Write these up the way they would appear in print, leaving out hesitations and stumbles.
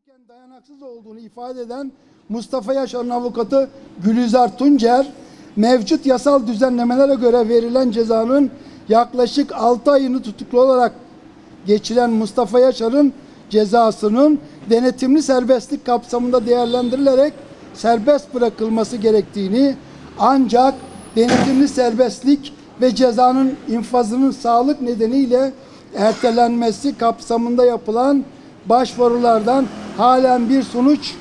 dayanaksız olduğunu ifade eden Mustafa Yaşar'ın avukatı Gülizar Tuncer, mevcut yasal düzenlemelere göre verilen cezanın yaklaşık 6 ayını tutuklu olarak geçiren Mustafa Yaşar'ın cezasının denetimli serbestlik kapsamında değerlendirilerek serbest bırakılması gerektiğini, ancak denetimli serbestlik ve cezanın infazının sağlık nedeniyle ertelenmesi kapsamında yapılan başvurulardan halen bir sonuç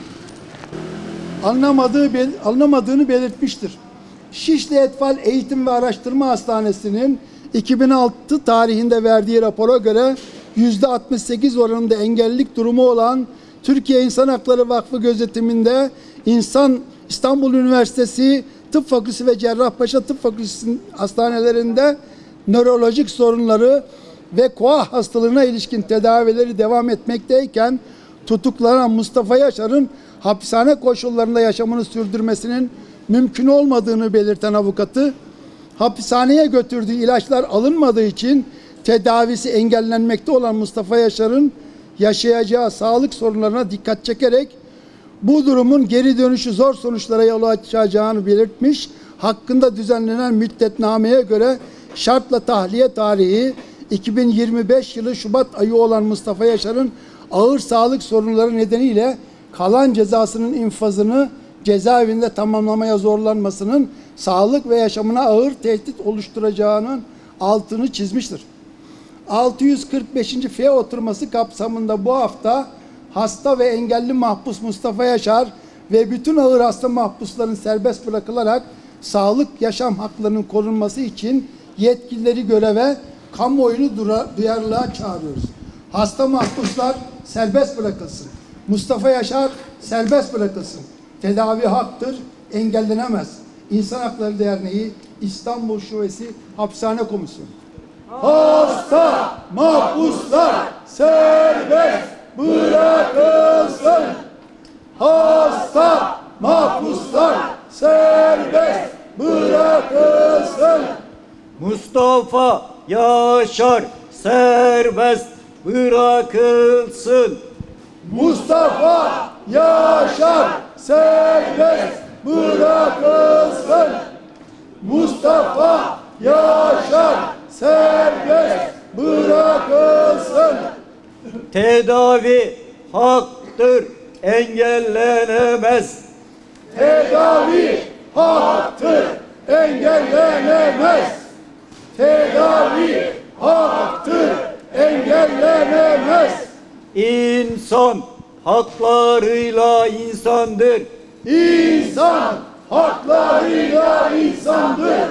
alınamadığını belirtmiştir. Şişli Etfal Eğitim ve Araştırma Hastanesi'nin 2006 tarihinde verdiği rapora göre %68 oranında engellilik durumu olan Türkiye İnsan Hakları Vakfı gözetiminde İstanbul Üniversitesi Tıp Fakültesi ve Cerrahpaşa Tıp Fakültesi hastanelerinde nörolojik sorunları ve koa hastalığına ilişkin tedavileri devam etmekteyken tutuklanan Mustafa Yaşar'ın hapishane koşullarında yaşamını sürdürmesinin mümkün olmadığını belirten avukatı, hapishaneye götürdüğü ilaçlar alınmadığı için tedavisi engellenmekte olan Mustafa Yaşar'ın yaşayacağı sağlık sorunlarına dikkat çekerek bu durumun geri dönüşü zor sonuçlara yol açacağını belirtmiş. Hakkında düzenlenen müddetnameye göre şartla tahliye tarihi 2025 yılı Şubat ayı olan Mustafa Yaşar'ın ağır sağlık sorunları nedeniyle kalan cezasının infazını cezaevinde tamamlamaya zorlanmasının sağlık ve yaşamına ağır tehdit oluşturacağının altını çizmiştir. 645. F oturması kapsamında bu hafta hasta ve engelli mahpus Mustafa Yaşar ve bütün ağır hasta mahpusların serbest bırakılarak sağlık yaşam haklarının korunması için yetkilileri göreve, kamuoyunu duyarlılığa çağırıyoruz. Hasta mahpuslar serbest bırakılsın. Mustafa Yaşar serbest bırakılsın. Tedavi haktır, engellenemez. İnsan Hakları Derneği İstanbul Şubesi Hapishane Komisyonu. Hasta mahpuslar serbest bırakılsın. Hasta mahpuslar serbest bırakılsın. Mustafa Yaşar serbest bırakılsın. Mustafa Yaşar serbest bırakılsın. Mustafa Yaşar serbest bırakılsın. Tedavi haktır, engellenemez. Tedavi haktır, engellenemez. Tedavi haktır, engellenemez. İnsan haklarıyla insandır. İnsan haklarıyla insandır.